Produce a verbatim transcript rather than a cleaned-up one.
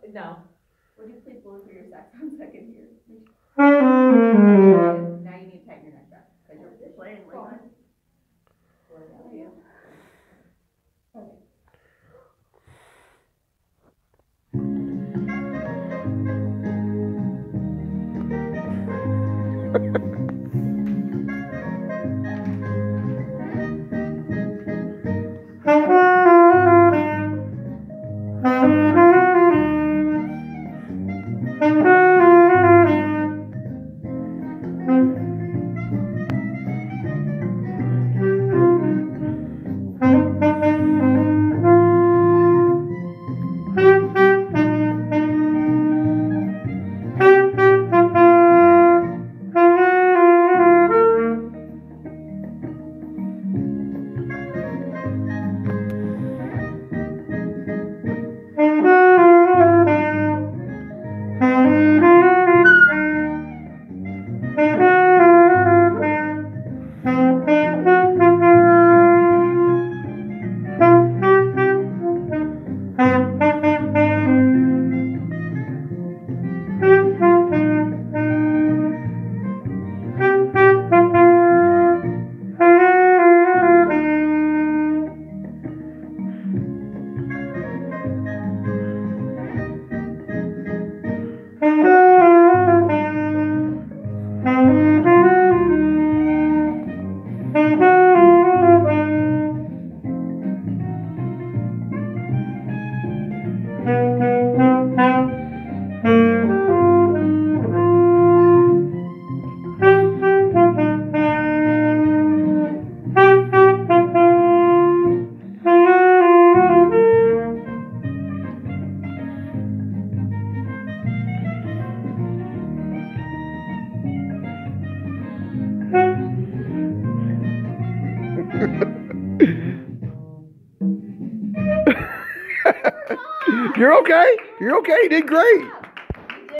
no. Would you please blow through your saxophone second here? Now you need to tighten your neck back. Because you're playing like that. There you go. Okay. You're okay. You're okay. You did great.